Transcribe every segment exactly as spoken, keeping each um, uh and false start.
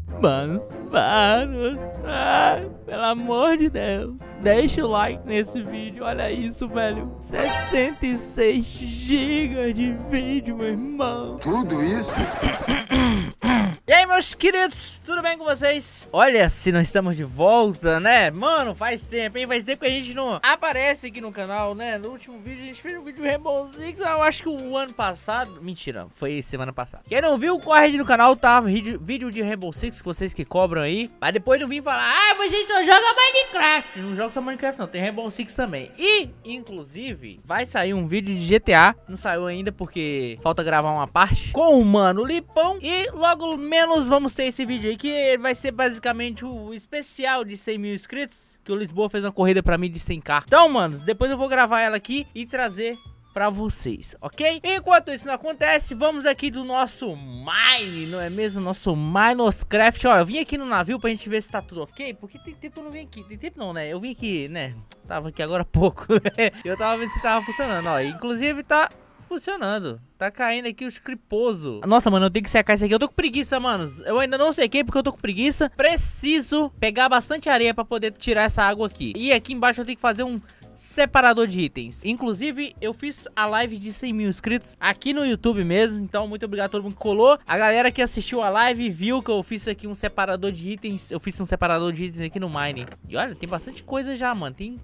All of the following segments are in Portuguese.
Manos, manos, ai, pelo amor de Deus, deixa o like nesse vídeo, olha isso, velho, sessenta e seis gigas de vídeo, meu irmão. Tudo isso? E aí, meus queridos, tudo bem com vocês? Olha, se nós estamos de volta, né? Mano, faz tempo, hein? Faz tempo que a gente não aparece aqui no canal, né? No último vídeo a gente fez um vídeo de Rainbow Six, eu acho que o ano passado. Mentira, foi semana passada. Quem não viu, corre aí no canal, tá? Vídeo, vídeo de Rainbow Six, vocês que cobram aí. Mas depois não vim falar, ah, mas a gente não joga Minecraft. Não joga só Minecraft, não. Tem Rainbow Six também. E, inclusive, vai sair um vídeo de G T A. Não saiu ainda porque falta gravar uma parte com o Mano Lipão. E logo menos vamos ter esse vídeo aí, que vai ser basicamente o especial de cem mil inscritos, que o Lisboa fez uma corrida pra mim de cem k. Então, manos, depois eu vou gravar ela aqui e trazer pra vocês, ok? Enquanto isso não acontece, vamos aqui do nosso Mine, não é mesmo? Nosso Minecraft. Ó, eu vim aqui no navio pra gente ver se tá tudo ok, porque tem tempo que eu não vim aqui. Tem tempo não, né? Eu vim aqui, né? Tava aqui agora há pouco. Eu tava vendo se tava funcionando, ó. Inclusive tá funcionando. Tá caindo aqui os criposo. Nossa, mano, eu tenho que secar isso aqui. Eu tô com preguiça, manos. Eu ainda não sequei porque eu tô com preguiça. Preciso pegar bastante areia pra poder tirar essa água aqui. E aqui embaixo eu tenho que fazer um separador de itens. Inclusive, eu fiz a live de cem mil inscritos aqui no YouTube mesmo. Então, muito obrigado a todo mundo que colou. A galera que assistiu a live viu que eu fiz aqui um separador de itens. Eu fiz um separador de itens aqui no Mine. E olha, tem bastante coisa já, mano. Tem...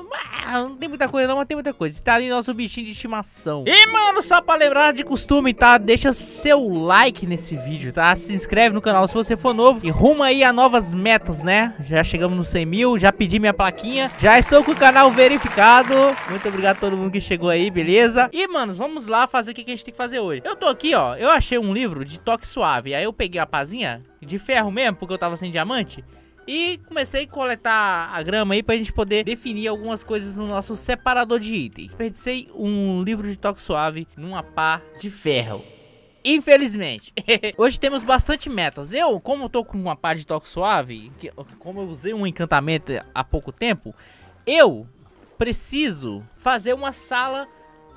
Não tem muita coisa não, mas tem muita coisa. Tá ali nosso bichinho de estimação. E, mano, só pra lembrar de costume, tá? Deixa seu like nesse vídeo, tá? Se inscreve no canal se você for novo. E rumo aí a novas metas, né? Já chegamos nos cem mil, já pedi minha plaquinha. Já estou com o canal verificado. Muito obrigado a todo mundo que chegou aí, beleza? E, mano, vamos lá fazer o que a gente tem que fazer hoje. Eu tô aqui, ó. Eu achei um livro de toque suave. Aí eu peguei a pazinha de ferro mesmo, porque eu tava sem diamante. E comecei a coletar a grama aí pra gente poder definir algumas coisas no nosso separador de itens. Desperdicei um livro de toque suave numa pá de ferro. Infelizmente. Hoje temos bastante metas. Eu, como eu tô com uma pá de toque suave, que, como eu usei um encantamento há pouco tempo, eu preciso fazer uma sala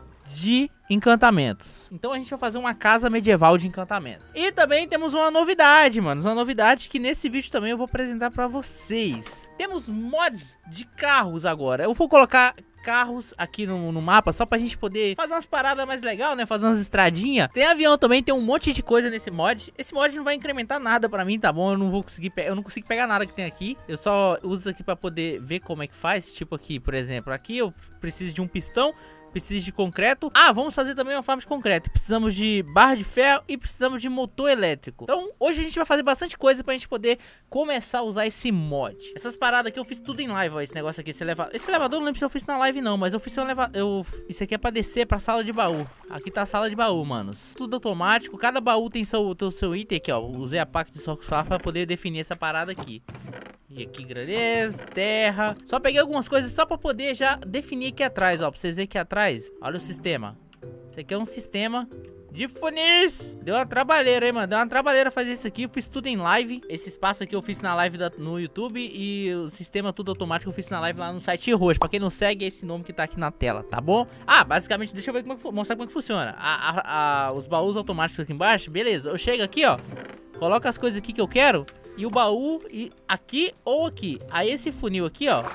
de encantamentos. Então a gente vai fazer uma casa medieval de encantamentos. E também temos uma novidade, mano. Uma novidade que nesse vídeo também eu vou apresentar pra vocês. Temos mods de carros agora. Eu vou colocar carros aqui no, no mapa, só pra gente poder fazer umas paradas mais legais, né? Fazer umas estradinhas. Tem avião também, tem um monte de coisa nesse mod. Esse mod não vai incrementar nada pra mim, tá bom? Eu não vou conseguir, eu não consigo pegar nada que tem aqui. Eu só uso aqui pra poder ver como é que faz. Tipo aqui, por exemplo, aqui eu preciso de um pistão, preciso de concreto. Ah, vamos fazer também uma farm de concreto. Precisamos de barra de ferro e precisamos de motor elétrico. Então, hoje a gente vai fazer bastante coisa pra gente poder começar a usar esse mod. Essas paradas aqui eu fiz tudo em live, ó. Esse negócio aqui, esse elevador. Esse elevador eu não lembro se eu fiz na live não, mas eu fiz um elevador. Eu... Isso aqui é pra descer pra sala de baú. Aqui tá a sala de baú, manos. Tudo automático. Cada baú tem seu, seu, seu item aqui, ó. Usei a pack de software pra poder definir essa parada aqui. E aqui, greleza, terra. Só peguei algumas coisas só pra poder já definir aqui atrás, ó. Pra vocês verem aqui atrás. Olha o sistema. Isso aqui é um sistema de funis. Deu uma trabalheira, hein, mano. Deu uma trabalheira fazer isso aqui. Eu fiz tudo em live. Esse espaço aqui eu fiz na live da, no YouTube. E o sistema tudo automático eu fiz na live lá no site roxo. Pra quem não segue, é esse nome que tá aqui na tela, tá bom? Ah, basicamente, deixa eu ver como é que, mostrar como é que funciona. A, a, a, os baús automáticos aqui embaixo. Beleza, eu chego aqui, ó. Coloco as coisas aqui que eu quero. E o baú e aqui ou aqui. Aí esse funil aqui, ó.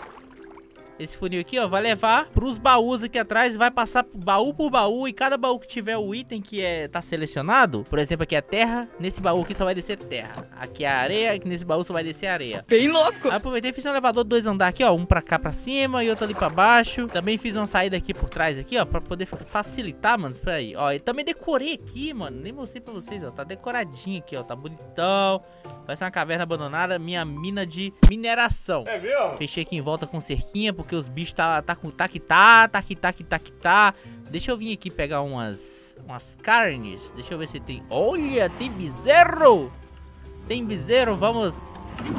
Esse funil aqui, ó, vai levar pros baús aqui atrás. Vai passar baú por baú. E cada baú que tiver o item que é, tá selecionado. Por exemplo, aqui é terra. Nesse baú aqui só vai descer terra. Aqui é areia. Aqui nesse baú só vai descer areia. Bem louco. Aí aproveitei e fiz um elevador de dois andares aqui, ó. Um pra cá pra cima e outro ali pra baixo. Também fiz uma saída aqui por trás aqui, ó. Pra poder facilitar, mano. Espera aí. Ó, eu também decorei aqui, mano. Nem mostrei pra vocês, ó. Tá decoradinho aqui, ó. Tá bonitão. Parece uma caverna abandonada. Minha mina de mineração. É mesmo? Fechei aqui em volta com cerquinha, porque os bichos tá, tá com tá que tá, tá que tá que tá que tá. Deixa eu vir aqui pegar umas umas carnes. Deixa eu ver se tem. Olha, tem bezerro. Tem bezerro, vamos.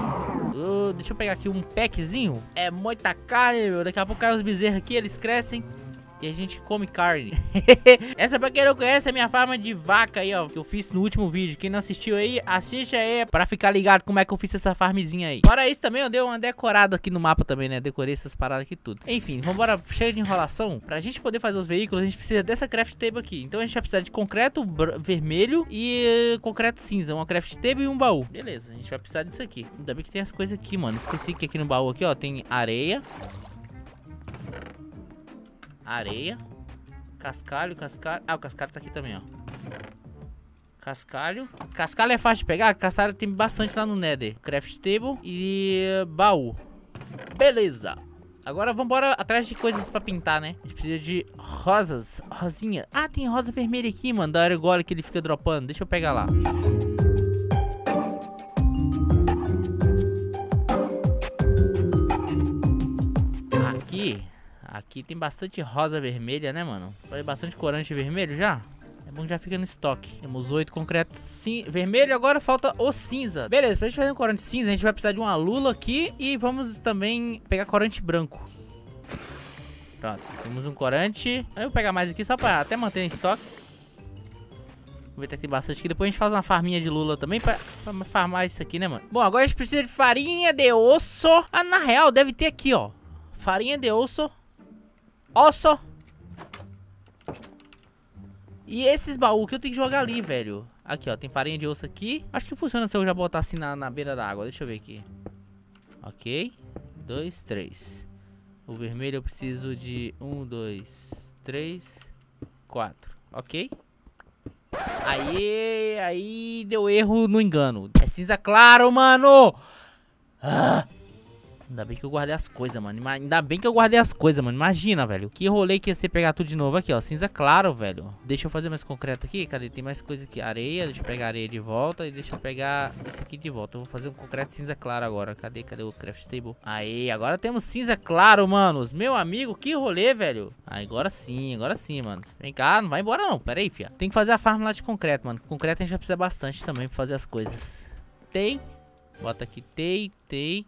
Uh, deixa eu pegar aqui um packzinho. É muita carne, meu. Daqui a pouco cai os bezerros aqui, eles crescem. e a gente come carne. Essa, pra quem não conhece, é a minha farma de vaca aí, ó, que eu fiz no último vídeo. Quem não assistiu aí, assiste aí pra ficar ligado como é que eu fiz essa farmzinha aí. Fora isso também, eu dei uma decorada aqui no mapa também, né? Decorei essas paradas aqui tudo. Enfim, vambora, chega de enrolação. Pra gente poder fazer os veículos, a gente precisa dessa craft table aqui. Então a gente vai precisar de concreto vermelho e uh, concreto cinza. Uma craft table e um baú. Beleza, a gente vai precisar disso aqui. Ainda bem que tem as coisas aqui, mano. Esqueci que aqui no baú aqui, ó, tem areia. Areia. Cascalho, cascalho. Ah, o cascalho tá aqui também, ó. Cascalho. Cascalho é fácil de pegar. Cascalho tem bastante lá no Nether. Craft table e baú. Beleza. Agora vamos embora atrás de coisas pra pintar, né? A gente precisa de rosas. Rosinha. Ah, tem rosa vermelha aqui, mano. Da argola que ele fica dropando. Deixa eu pegar lá. Aqui. Aqui tem bastante rosa vermelha, né, mano? Foi bastante corante vermelho já. É bom que já fica no estoque. Temos oito concretos sim, vermelho. Agora falta o cinza. Beleza, pra gente fazer um corante cinza, a gente vai precisar de uma lula aqui. E vamos também pegar corante branco. Pronto, temos um corante. Eu vou pegar mais aqui só pra até manter em estoque. Vou ver que tem bastante aqui. Depois a gente faz uma farminha de lula também pra, pra farmar isso aqui, né, mano? Bom, agora a gente precisa de farinha de osso. Ah, na real, deve ter aqui, ó. Farinha de osso. Osso. E esses baús que eu tenho que jogar ali, velho. Aqui, ó, tem farinha de osso aqui. Acho que funciona se eu já botar assim na, na beira da água. Deixa eu ver aqui. Ok. Dois, três. O vermelho eu preciso de um, dois, três, quatro. Ok. Aí, aí deu erro no engano. É cinza claro, mano. Ah. Ainda bem que eu guardei as coisas, mano. Ainda bem que eu guardei as coisas, mano. Imagina, velho. Que rolê que ia ser pegar tudo de novo aqui, ó. Cinza claro, velho. Deixa eu fazer mais concreto aqui. Cadê? Tem mais coisa aqui. Areia. Deixa eu pegar areia de volta. E deixa eu pegar esse aqui de volta. Eu vou fazer um concreto cinza claro agora. Cadê? Cadê o craft table? Aí, agora temos cinza claro, manos. Meu amigo, que rolê, velho. Agora sim, agora sim, mano. Vem cá, não vai embora não. Pera aí, fia. Tem que fazer a farm lá de concreto, mano. Concreto a gente vai precisar bastante também pra fazer as coisas. Tem. Bota aqui. Tem, tem.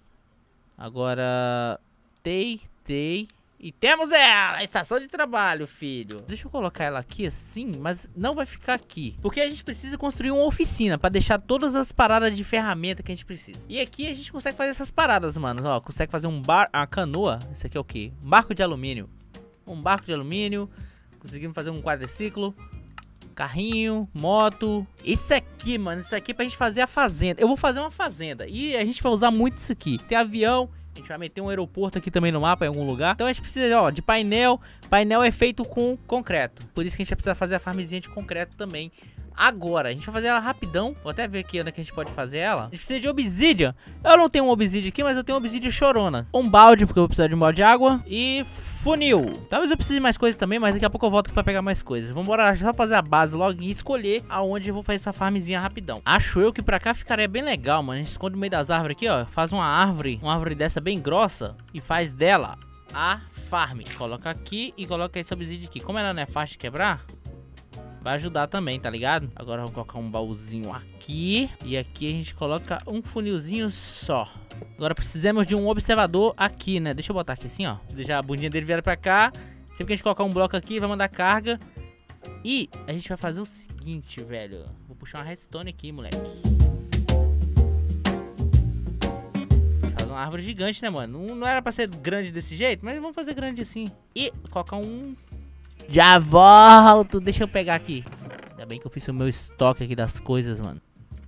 Agora, tei, tei. E temos ela, a estação de trabalho, filho. Deixa eu colocar ela aqui assim, mas não vai ficar aqui. Porque a gente precisa construir uma oficina pra deixar todas as paradas de ferramenta que a gente precisa. E aqui a gente consegue fazer essas paradas, mano. Ó, consegue fazer um bar, uma canoa. Isso aqui é o quê? Um barco de alumínio. Um barco de alumínio. Conseguimos fazer um quadriciclo. Carrinho, moto. Isso aqui, mano, isso aqui é pra gente fazer a fazenda. Eu vou fazer uma fazenda e a gente vai usar muito isso aqui. Tem avião, a gente vai meter um aeroporto aqui também no mapa, em algum lugar. Então a gente precisa, ó, de painel. Painel é feito com concreto. Por isso que a gente vai precisar fazer a farmzinha de concreto também. Agora, a gente vai fazer ela rapidão. Vou até ver aqui onde é que a gente pode fazer ela. A gente precisa de obsidian. Eu não tenho um obsidian aqui, mas eu tenho um obsidian chorona. Um balde, porque eu vou precisar de um balde de água. E funil. Talvez eu precise de mais coisas também, mas daqui a pouco eu volto aqui pra pegar mais coisas. Vamos embora só fazer a base logo e escolher aonde eu vou fazer essa farmzinha rapidão. Acho eu que pra cá ficaria bem legal, mano. A gente esconde no meio das árvores aqui, ó. Faz uma árvore, uma árvore dessa bem grossa e faz dela a farm. Coloca aqui e coloca esse obsidian aqui. Como ela não é fácil de quebrar, vai ajudar também, tá ligado? Agora vamos colocar um baúzinho aqui. E aqui a gente coloca um funilzinho só. Agora precisamos de um observador aqui, né? Deixa eu botar aqui assim, ó. Deixar a bundinha dele virar pra cá. Sempre que a gente colocar um bloco aqui, vai mandar carga. E a gente vai fazer o seguinte, velho. Vou puxar uma redstone aqui, moleque. Faz uma árvore gigante, né, mano? Não, não era pra ser grande desse jeito, mas vamos fazer grande assim. E colocar um... Já volto. Deixa eu pegar aqui. Ainda bem que eu fiz o meu estoque aqui das coisas, mano.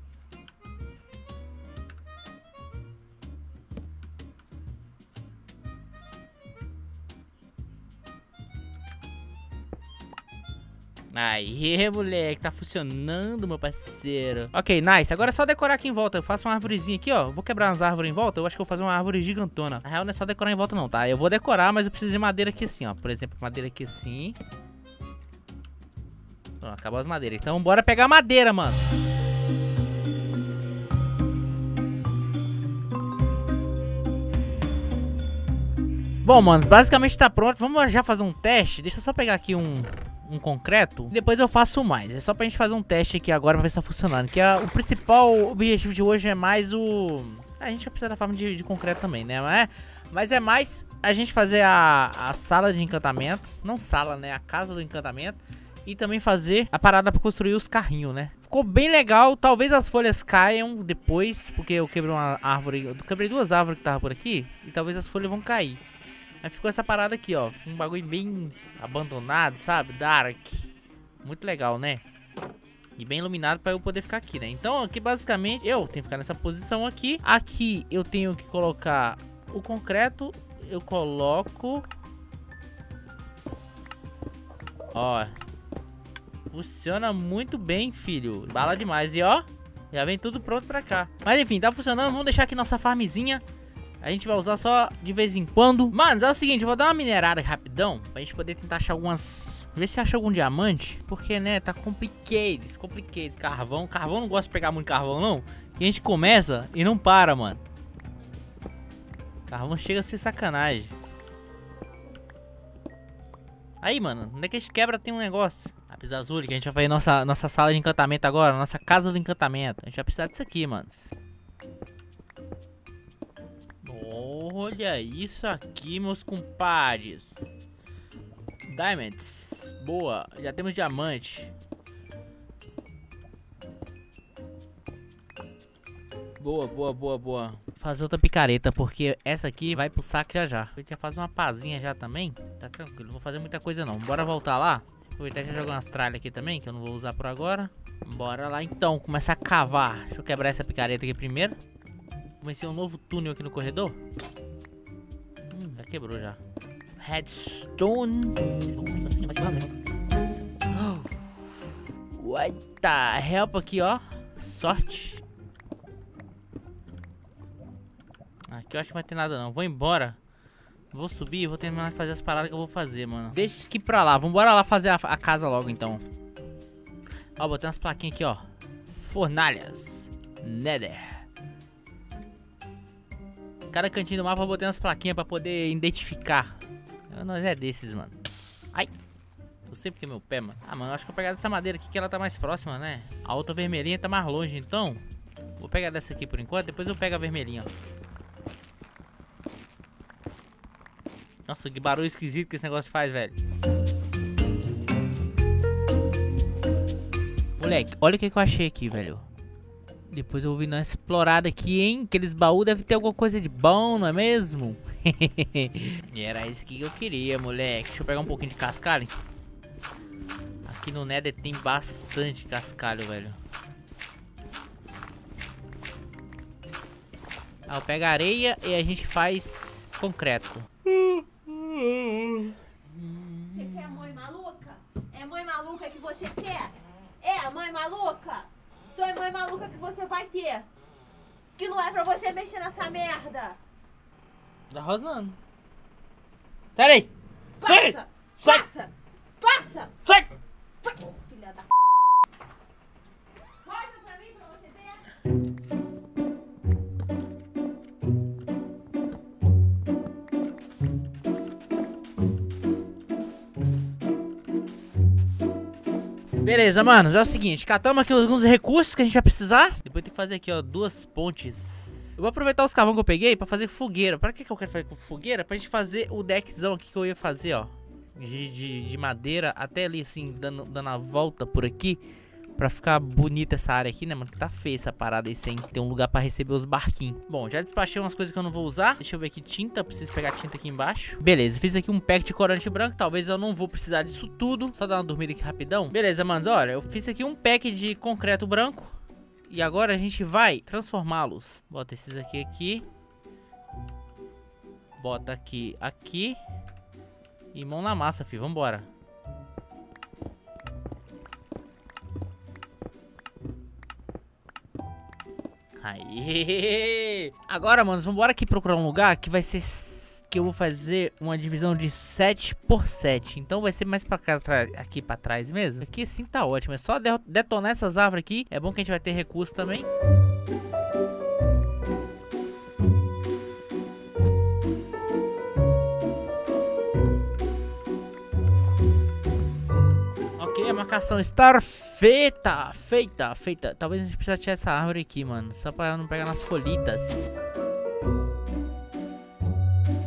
Aí, moleque, tá funcionando, meu parceiro. Ok, nice. Agora é só decorar aqui em volta. Eu faço uma árvorezinha aqui, ó. Vou quebrar umas árvores em volta. Eu acho que eu vou fazer uma árvore gigantona. Na real, não é só decorar em volta não, tá? Eu vou decorar, mas eu preciso de madeira aqui assim, ó. Por exemplo, madeira aqui assim. Pronto, acabou as madeiras. Então, bora pegar madeira, mano. Bom, manos, basicamente tá pronto. Vamos já fazer um teste. Deixa eu só pegar aqui um... um concreto, e depois eu faço mais. É só pra gente fazer um teste aqui agora pra ver se tá funcionando. Que a, o principal objetivo de hoje é mais o... A gente vai precisar da farm de, de concreto também, né? Mas, Mas é mais a gente fazer a, a sala de encantamento. Não sala, né? A casa do encantamento. E também fazer a parada pra construir os carrinhos, né? Ficou bem legal. Talvez as folhas caiam depois, porque eu quebrei uma árvore. Eu quebrei duas árvores que estavam por aqui. E talvez as folhas vão cair. Aí ficou essa parada aqui, ó. Um bagulho bem abandonado, sabe? Dark. Muito legal, né? E bem iluminado pra eu poder ficar aqui, né? Então aqui basicamente eu tenho que ficar nessa posição aqui. Aqui eu tenho que colocar o concreto. Eu coloco... Ó. Funciona muito bem, filho. Bala demais. E ó, já vem tudo pronto pra cá. Mas enfim, tá funcionando. Vamos deixar aqui nossa farmzinha. A gente vai usar só de vez em quando. Mano, é o seguinte, eu vou dar uma minerada rapidão pra gente poder tentar achar algumas... Ver se acha algum diamante. Porque, né, tá complicado. Complicado. Carvão. Carvão não gosta de pegar muito carvão, não. E a gente começa e não para, mano. Carvão chega a ser sacanagem. Aí, mano, onde é que a gente quebra tem um negócio. Lápis azul, que a gente vai fazer nossa, nossa sala de encantamento agora. Nossa casa do encantamento. A gente vai precisar disso aqui, mano. Olha isso aqui, meus compadres. Diamonds. Boa, já temos diamante. Boa, boa, boa, boa. Vou fazer outra picareta, porque essa aqui vai pro saco já já. A gente já faz uma pazinha já também. Tá tranquilo, não vou fazer muita coisa não. Bora voltar lá. Aproveitar e já jogar umas tralhas aqui também, que eu não vou usar por agora. Bora lá então, começar a cavar. Deixa eu quebrar essa picareta aqui primeiro. Comecei um novo túnel aqui no corredor. Hum, já quebrou já. Redstone. What the help aqui, ó. Sorte. Aqui eu acho que não vai ter nada não. Vou embora. Vou subir e vou terminar de fazer as paradas que eu vou fazer, mano. Deixa isso aqui pra lá. Vambora lá fazer a, a casa logo, então. Ó, botei umas plaquinhas aqui, ó. Fornalhas. Nether. Cada cantinho do mapa eu botei umas plaquinhas pra poder identificar. Nós é desses, mano. Ai. Eu sei porque é meu pé, mano. Ah, mano, eu acho que eu vou pegar dessa madeira aqui que ela tá mais próxima, né? A outra vermelhinha tá mais longe, então. Vou pegar dessa aqui por enquanto, depois eu pego a vermelhinha, ó. Nossa, que barulho esquisito que esse negócio faz, velho. Moleque, olha o que, que eu achei aqui, velho. Depois eu vou vir uma explorada aqui, hein? Aqueles baús devem ter alguma coisa de bom, não é mesmo? E era isso que eu queria, moleque. Deixa eu pegar um pouquinho de cascalho. Aqui no Nether tem bastante cascalho, velho. Ah, eu pego a areia e a gente faz concreto. Você quer mãe maluca? É mãe maluca que você quer? É mãe maluca? Então é mãe maluca que você vai ter. Que não é pra você mexer nessa merda. Tá rosnando. Sai aí! Sai! Passa! Sai! Passa! Passa! Sai! Sai! Filha da... Rosa pra mim, pra você ver. Beleza, manos, é o seguinte, catamos aqui alguns recursos que a gente vai precisar. Depois tem que fazer aqui, ó, duas pontes. Eu vou aproveitar os carvão que eu peguei pra fazer fogueira. Pra que que eu quero fazer com fogueira? Pra gente fazer o deckzão aqui que eu ia fazer, ó. De, de, de madeira até ali, assim, dando, dando a volta por aqui. Pra ficar bonita essa área aqui, né, mano? Que tá feia essa parada aí sem ter um lugar pra receber os barquinhos. Bom, já despachei umas coisas que eu não vou usar. Deixa eu ver aqui, tinta. Preciso pegar tinta aqui embaixo. Beleza, fiz aqui um pack de corante branco. Talvez eu não vou precisar disso tudo. Só dar uma dormida aqui rapidão. Beleza, manos, olha, eu fiz aqui um pack de concreto branco. E agora a gente vai transformá-los. Bota esses aqui aqui. Bota aqui, aqui. E mão na massa, filho. Vambora. Aê! Agora, manos, vambora aqui procurar um lugar que vai ser... Que eu vou fazer uma divisão de sete por sete. Então vai ser mais pra cá, aqui pra trás mesmo. Aqui sim tá ótimo. É só detonar essas árvores aqui. É bom que a gente vai ter recurso também. Ok, a marcação está feita. Feita, feita. Talvez a gente precise tirar essa árvore aqui, mano. Só pra não pegar nas folhitas.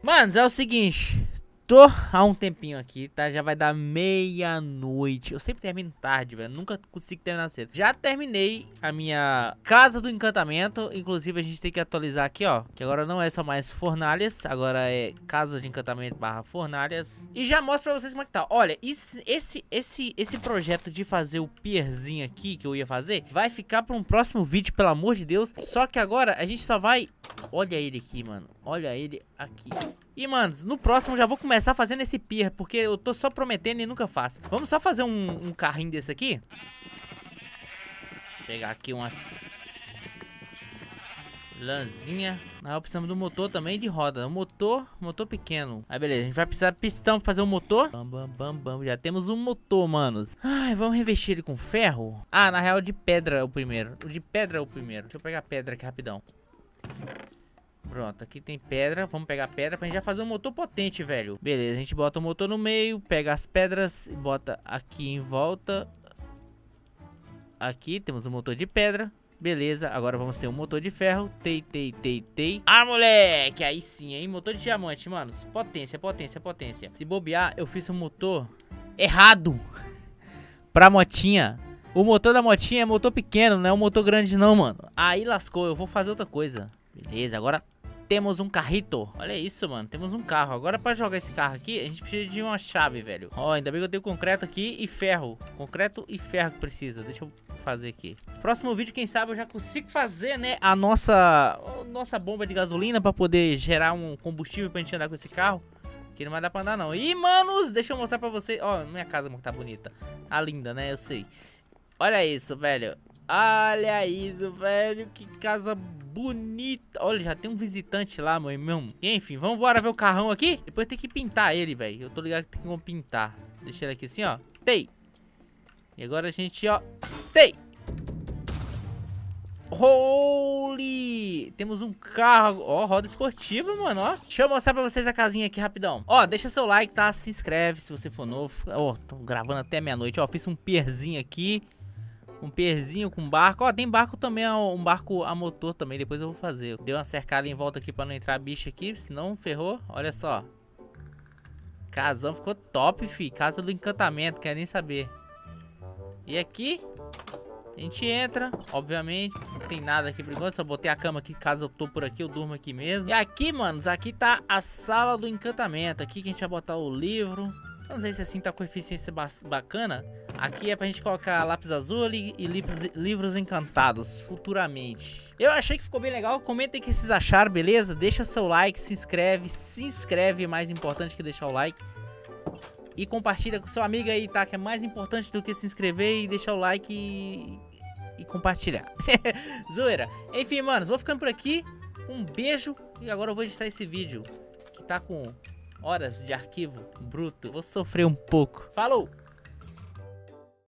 Manos, é o seguinte. Tô há um tempinho aqui, tá? Já vai dar meia-noite. Eu sempre termino tarde, velho. Nunca consigo terminar cedo. Já terminei a minha casa do encantamento. Inclusive, a gente tem que atualizar aqui, ó. Que agora não é só mais fornalhas. Agora é casa de encantamento barra fornalhas. E já mostro pra vocês como é que tá. Olha, esse, esse, esse, esse projeto de fazer o pierzinho aqui que eu ia fazer vai ficar pra um próximo vídeo, pelo amor de Deus. Só que agora a gente só vai... Olha ele aqui, mano. Olha ele aqui. E, mano, no próximo já vou começar fazendo esse pier, porque eu tô só prometendo e nunca faço. Vamos só fazer um, um carrinho desse aqui. Vou pegar aqui umas... lãzinha. Nós precisamos do motor também de roda. Um motor, motor pequeno. Aí, beleza. A gente vai precisar de pistão pra fazer o motor. Bam, bam, bam, bam. Já temos um motor, manos. Ai, vamos revestir ele com ferro? Ah, na real, de pedra é o primeiro. O de pedra é o primeiro. Deixa eu pegar a pedra aqui rapidão. Pronto, aqui tem pedra. Vamos pegar pedra pra gente já fazer um motor potente, velho. Beleza, a gente bota o motor no meio, pega as pedras e bota aqui em volta. Aqui temos um motor de pedra. Beleza, agora vamos ter um motor de ferro. Tei, tei, tei, tei. Ah, moleque, aí sim, hein? Motor de diamante, mano. Potência, potência, potência. Se bobear, eu fiz um motor errado pra motinha. O motor da motinha é motor pequeno, não é um motor grande não, mano. Aí lascou, eu vou fazer outra coisa. Beleza, agora temos um carrito. Olha isso, mano, temos um carro. Agora pra jogar esse carro aqui, a gente precisa de uma chave, velho. Ó, ainda bem que eu tenho concreto aqui e ferro. Concreto e ferro que precisa. Deixa eu fazer aqui. Próximo vídeo, quem sabe eu já consigo fazer, né, a nossa, a nossa bomba de gasolina pra poder gerar um combustível pra gente andar com esse carro. Que não vai dar pra andar não. E, manos, deixa eu mostrar pra vocês. Ó, minha casa tá bonita. Tá linda, né, eu sei. Olha isso, velho. Olha isso, velho. Que casa bonita. Olha, já tem um visitante lá, meu irmão. E, enfim, vamos embora ver o carrão aqui. Depois tem que pintar ele, velho. Eu tô ligado que tem como pintar. Deixa ele aqui assim, ó. Tei. E agora a gente, ó. Tei. Holy! Temos um carro. Ó, roda esportiva, mano, ó. Deixa eu mostrar pra vocês a casinha aqui rapidão. Ó, deixa seu like, tá? Se inscreve se você for novo. Ó, tô gravando até meia-noite. Ó, fiz um pierzinho aqui. Um pierzinho com barco. Ó, tem barco também, ó, um barco a motor também. Depois eu vou fazer. Dei uma cercada em volta aqui pra não entrar bicho aqui. Senão ferrou. Olha só. Casão ficou top, fi. Casa do encantamento, quer nem saber. E aqui a gente entra, obviamente. Não tem nada aqui por enquanto. Só botei a cama aqui. Caso eu tô por aqui, eu durmo aqui mesmo. E aqui, manos, aqui tá a sala do encantamento. Aqui que a gente vai botar o livro. Não sei se assim tá com eficiência bacana. Aqui é pra gente colocar lápis azul e, e livros, livros encantados futuramente. Eu achei que ficou bem legal. Comenta aí o que vocês acharam, beleza? Deixa seu like, se inscreve. Se inscreve, é mais importante que deixar o like. E compartilha com seu amigo aí, tá? Que é mais importante do que se inscrever e deixar o like e, e compartilhar. Zoeira. Enfim, manos, vou ficando por aqui. Um beijo. E agora eu vou editar esse vídeo que tá com horas de arquivo bruto. Vou sofrer um pouco. Falou!